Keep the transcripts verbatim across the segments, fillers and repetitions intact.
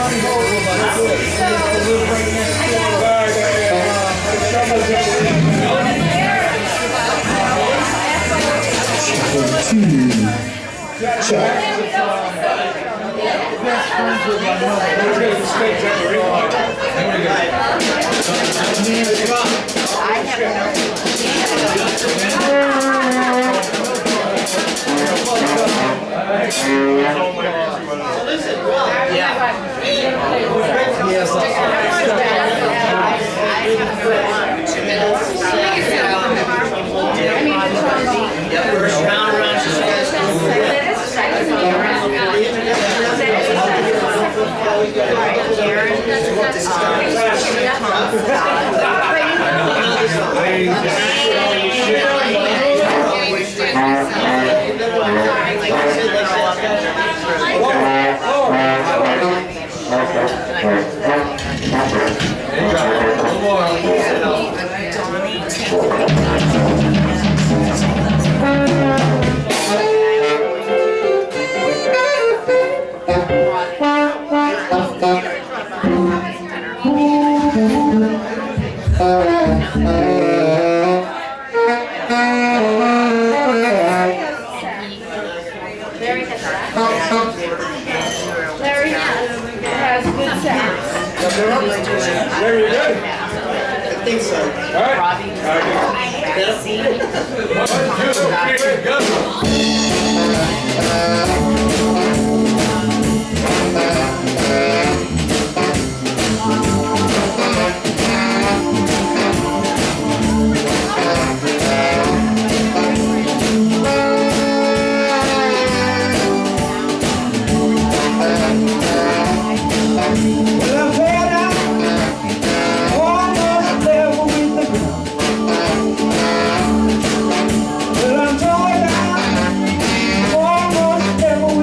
Devil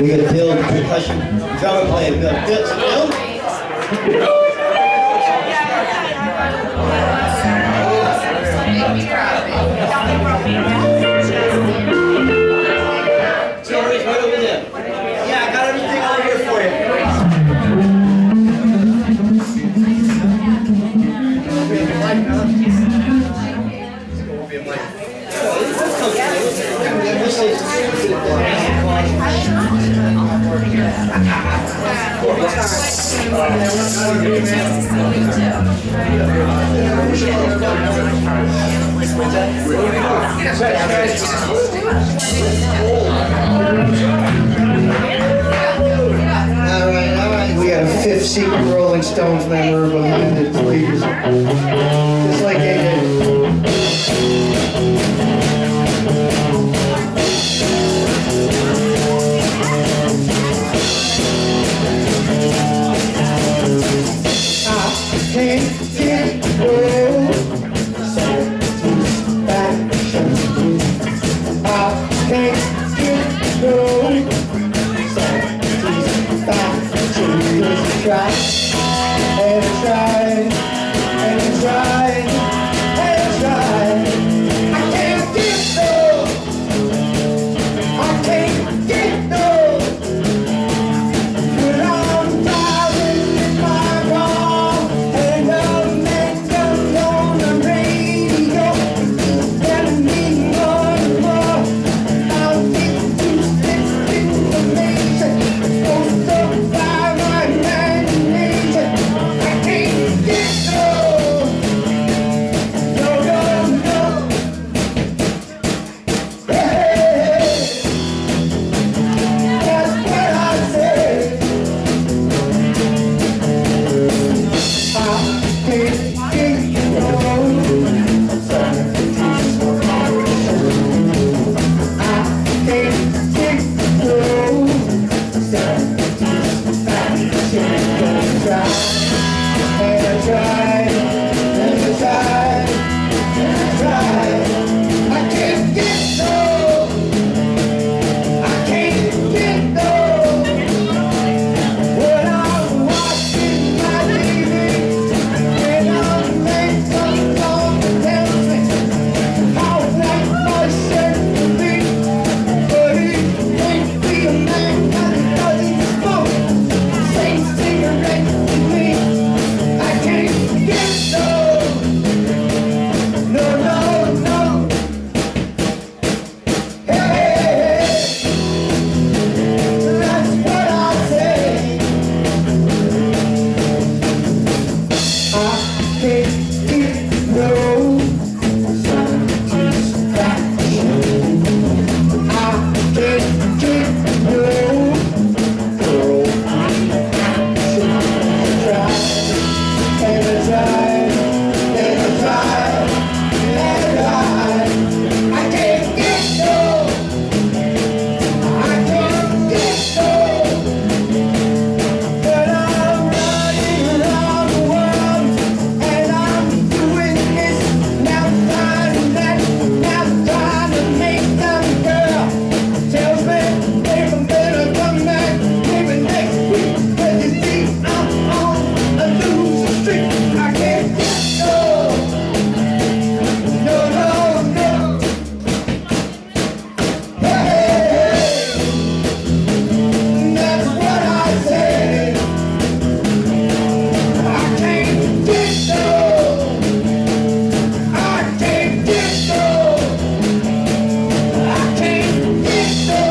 We got Bill, the percussion drummer player. We got Bill. So Bill? Tori's right over there. Yeah, I got everything over here for you. Alright, alright. We got a fifth secret Rolling Stones member of Limited Please. Just like they did. Can't get away. Satisfaction. I can't get away. Satisfaction. Just try and try and try and try. I can't get through. I can't get through. But I'm driving in my car. And I'll make them on the radio. Telling me more and more. I'll get you this information. Supposed to fly my imagination. I can't get through. No, no, no. Hey, that's what I say. I can't get through. I can't get through. Satisfaction. Gonna try and try and try and try. I can't get through. I can't get through. When I'm watching my T V, when I'm making some song that tells me how black my shirt will be. But he can't be a man because he doesn't smoke. Same cigarette with me. I can't get through. No, no, no. Hey, that's what I say. I can't get no satisfaction. I can't get no girl action. Try and try and try and try. I can't get no. I can't get no. But I'm running around the world and I'm doing this now, trying that, now trying to make some girl tells me baby better come back maybe next week. Cause you see I'm on a losing streak. I can't get no. No, no, no. Hey, that's what I say. I can't get no. I can't get no. I can't get no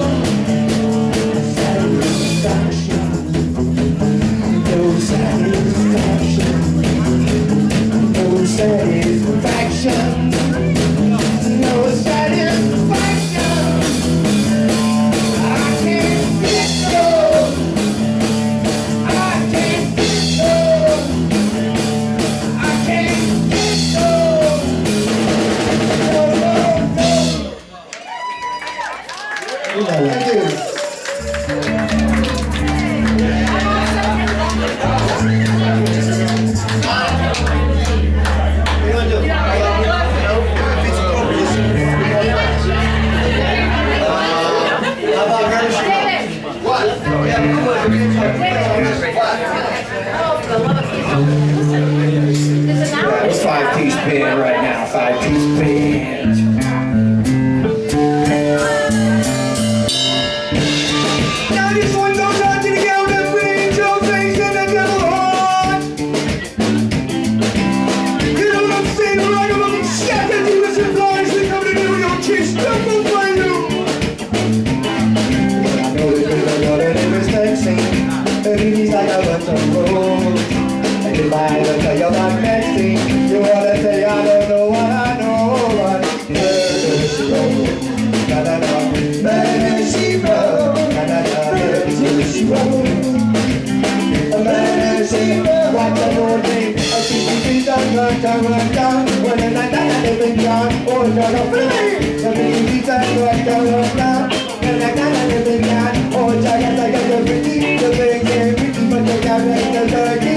satisfaction. No satisfaction. No satisfaction. No satisfaction. I can't get no. I can't get no. I can't get no. No, no, no. Thank you. What do you want to do? How about Hershey? band right now, five-piece band. Now this one goes out to the girl that brings your face and the devil heart. You know what I'm saying? Right about the shit that you was implied to come to do with your kiss. Don't move my you. I know that there's a lot of different texting, but it is like a bunch of rules. And if I ever tell you about next thing, you wanna say I don't know what I know, but murder she wrote, na na na, murder she wrote, na na na, murder she wrote, murder she wrote. What's the whole thing? I see you see that run down, run down, when the night that I live in town, oh you're not free. I see you see that run down, run down, when the night that I live in town, oh you're not like you're pretty, the thing is pretty, but you can't make the dirty.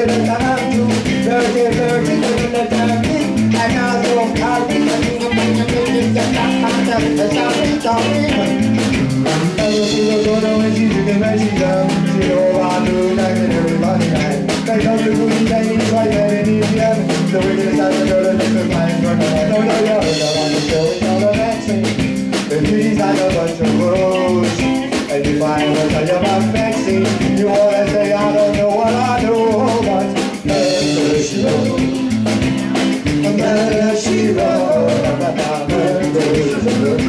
Dirty, dirty, dirty, dirty, and I don't carry a thing of money, and get that kind of the sorry, sorry. I will see the door when she's looking at you down. She know I do like it everybody night. They don't do anything, it's right there in India. The wicked side of the girl that makes her mind run out. No, no, no, I want to show it all the vaccine. The beauty's like a bunch of rose. And if I ever tell you about vaccine, you wanna say I don't know what I know, but murder she wrote, murder she wrote, murder she wrote,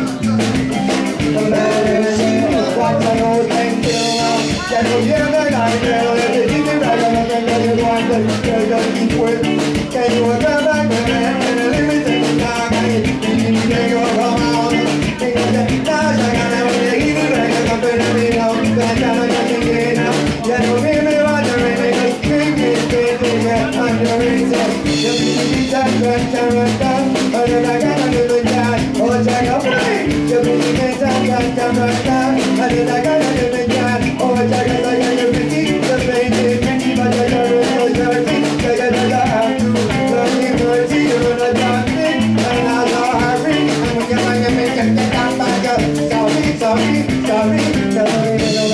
murder she wrote. What's an old thing to know? Get no younger, not girl, if you keep it right, I'm not gonna go on, but girl, don't keep with. Can you ever back the man, and a limited time, I get you, you can go around. Think of that, now I gotta wait, keep it right, I'm not gonna be out, that time I can't get out. Get no baby, wondering, because drink it, drink it, under reason. You be that run down, run down, and then I gotta live with that. Oh, check out for me. You be that run down, run down, and then I gotta live with that. Oh, check out, I gotta pretty, the face is pretty, but the girl is so dirty. You gotta have to learn the mercy, you're gonna drop it, and I'm not hurry. And when you find your face, you get down by your sorry, sorry, sorry, sorry,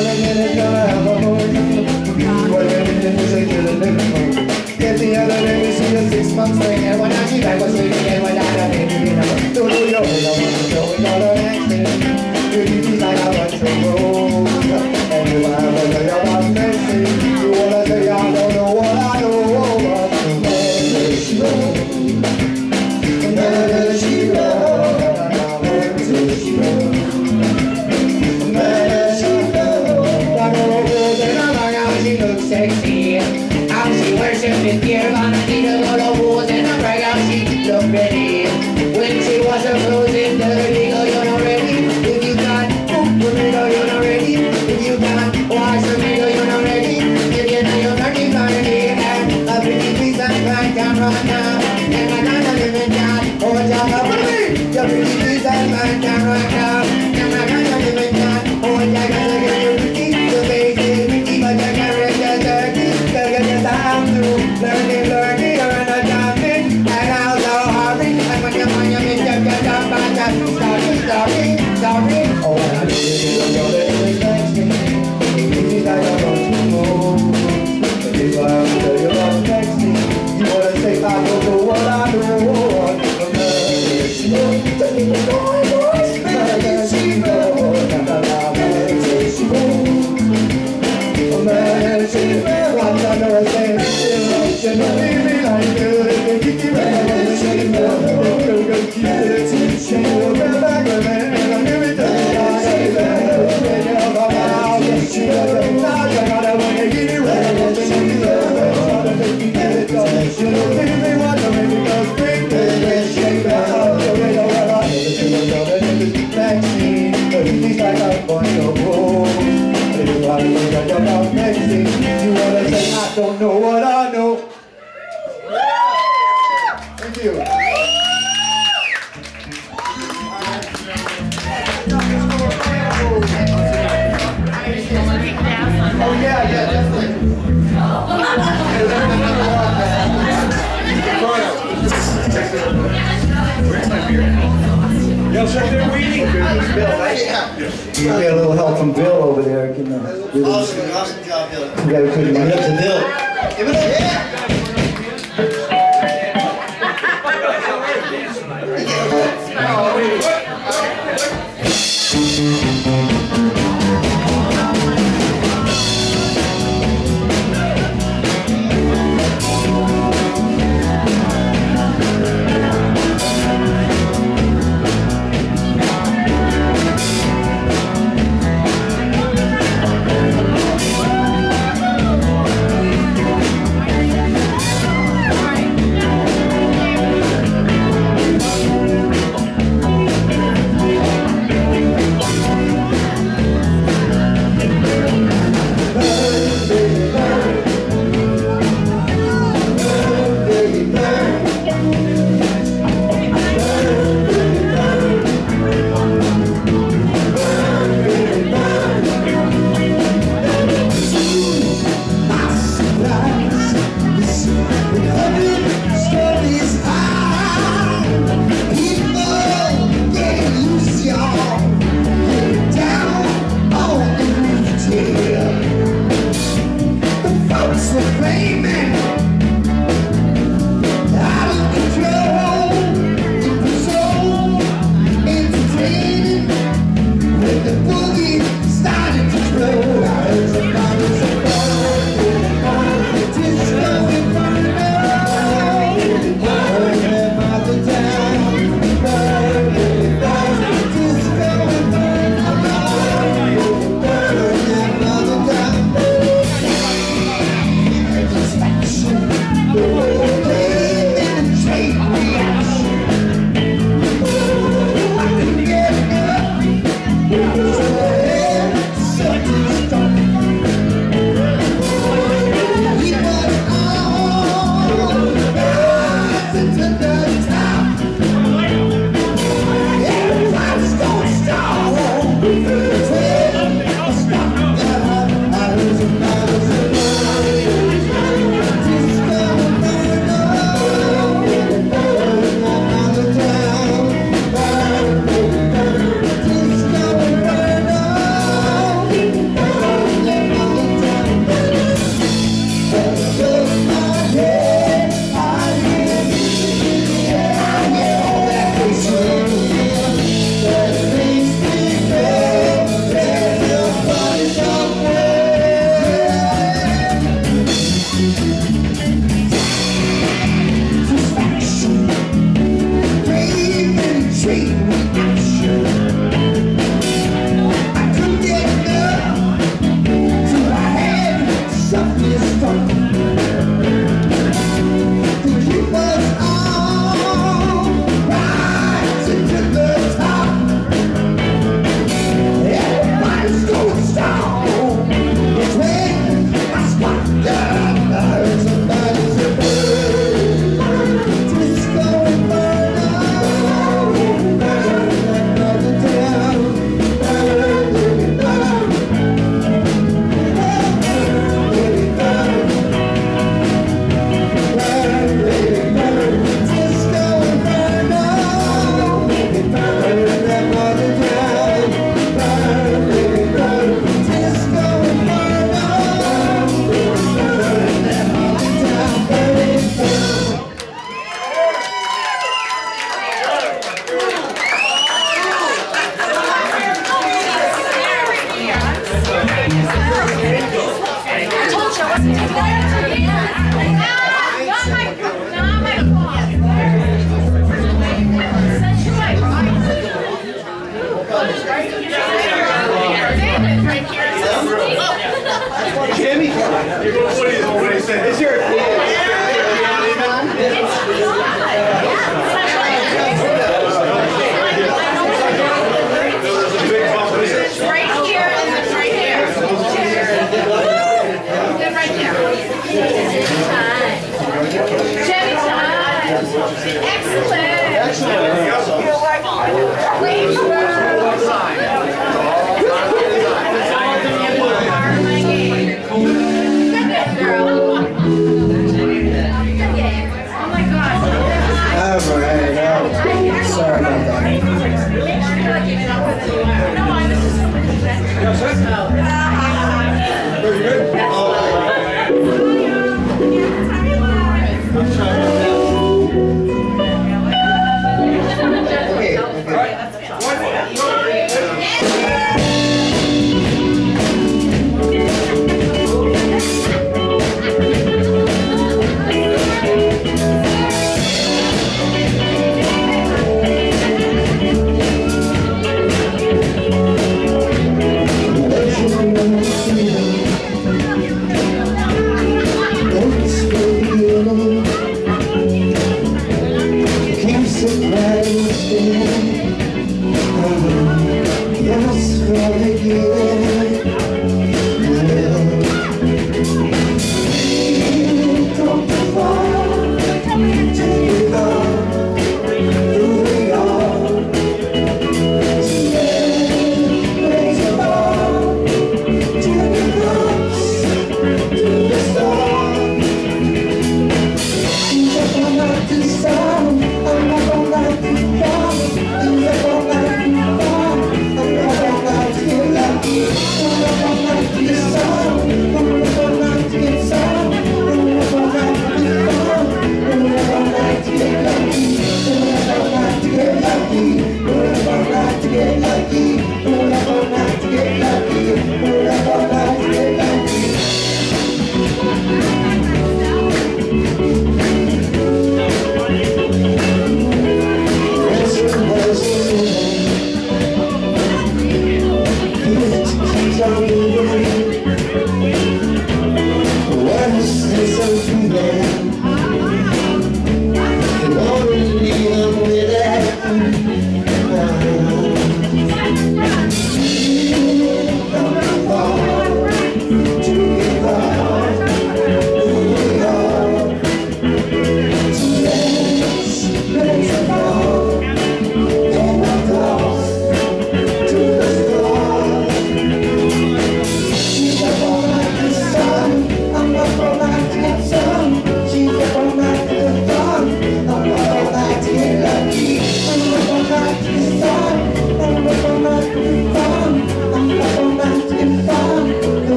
get the other day, we see a six months thing, and when I see back, what's waiting, and when I got it, you know, don't know your way, I want to show it all the next thing. You be like a bunch of roads, and if I ever tell you about next thing, you wanna say I don't know what I know, but murder she wrote, murder she wrote, murder she wrote, murder she wrote. Like a rose in a bag, how she looks sexy. How she worships with fear, gonna need a lot of holes in her brag, how she look ready. When she wash her clothes in dirty, girl, you're not ready. If you can't cook for me, girl, you're not ready. If you can't wash for me, girl, you're not ready. If you know you're dirty, dirty, and a pretty piece of crime can run now. And I gotta live in that, oh, just a pretty, your pretty piece of crime can run now. And I gotta live in that, oh, I gotta get you pretty, the face is pretty, but you can't read the dirty. Time to learn it, learn it, earn a job it, and I'll so hurry. And when you find your bitch, you get up and just sorry, sorry, sorry. Oh, I know you don't know that it's next to me. It's like a bunch of moves. But if I ever tell you about next to me, you wanna say I don't know what I know. Murder she wrote, tell me what's going on. Murder she wrote, na na na, murder she wrote, murder she wrote. I know I say you know leave me like you, if you keep it right, she know that you're gonna keep it. She will come back with me, and I'll give it to you. I say that, when you're about out, she will now you gotta wanna get it right. She will try to make me get it done. She will leave me wondering because big baby, she will the way you're alive. She will know that it's vaccine, but he's like a bunch of wolves. If I look at your mouth next thing, you wanna say I don't know what I know. Thank you. Oh yeah, yeah, definitely. Where's my beer? Yo, so they're waiting. Bill, right? Yeah. You get a little help from Bill over there. Can, uh, awesome, awesome job, Bill. We gotta put it up to Bill. Give it up. Yeah.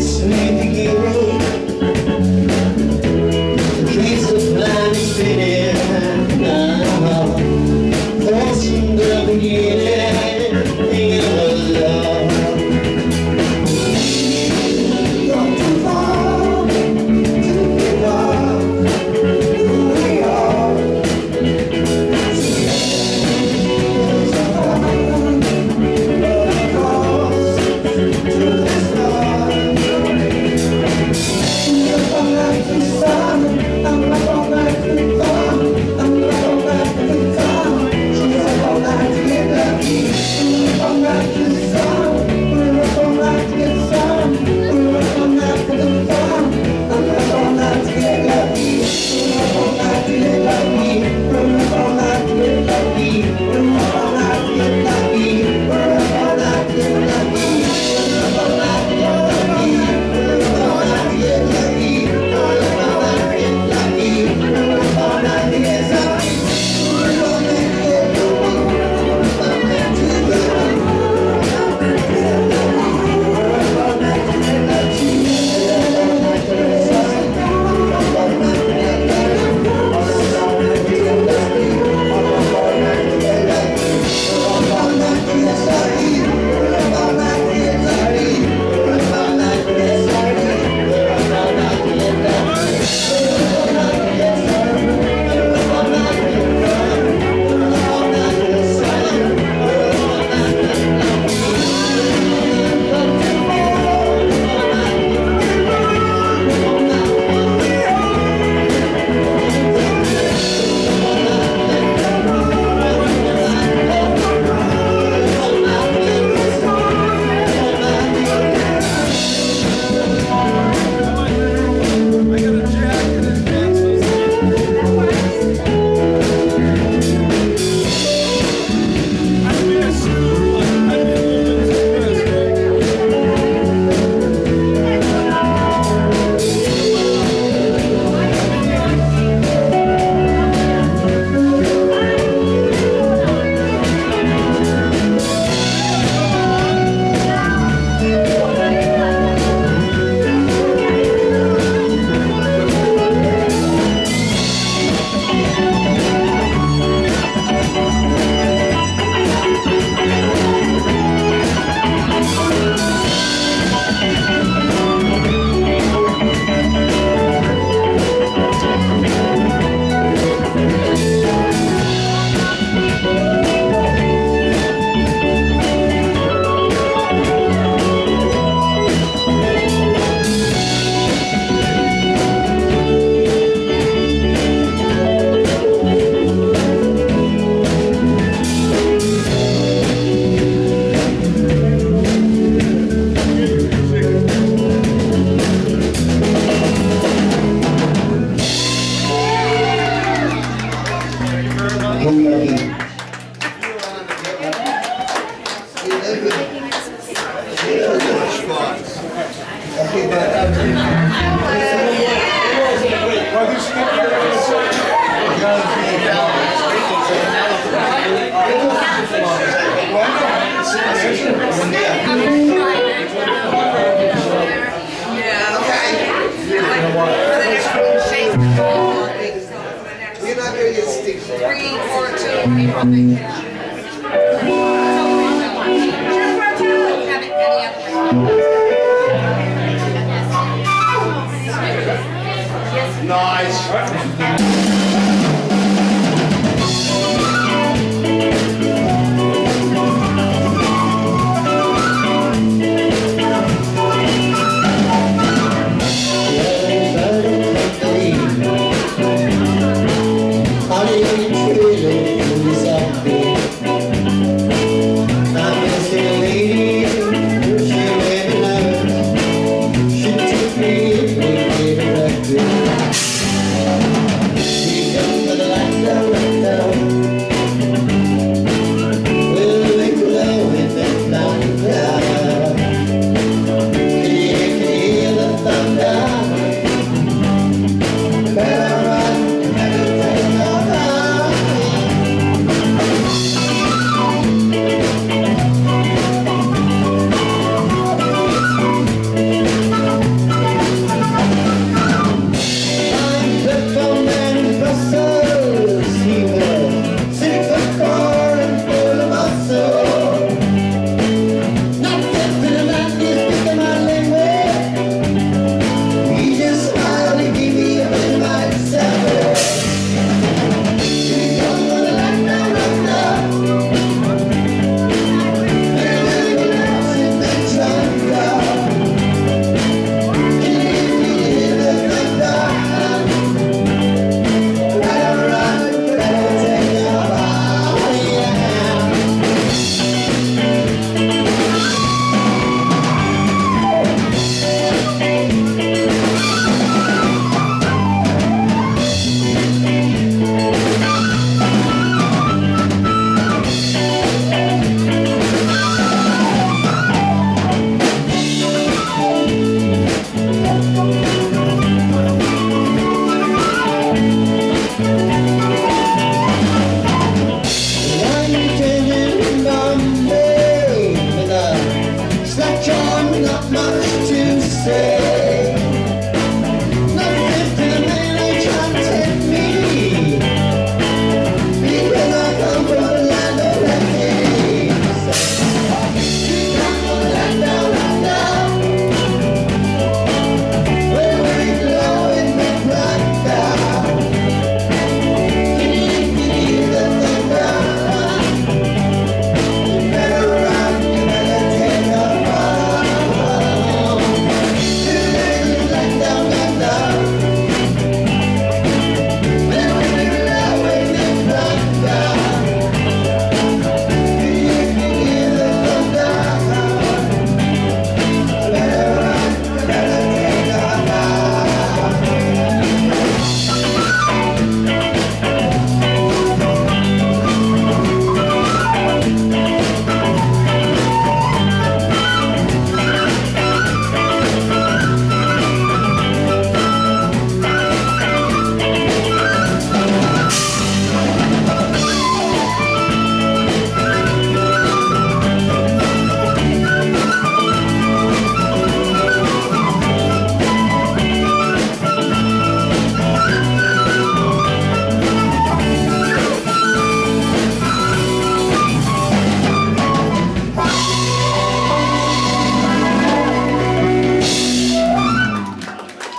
She took me, we gave it back to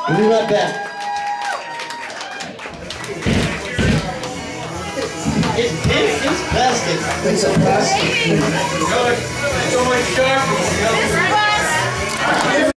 We'll be right back. It's, it's, it's plastic. It's a plastic. It's so much sharper.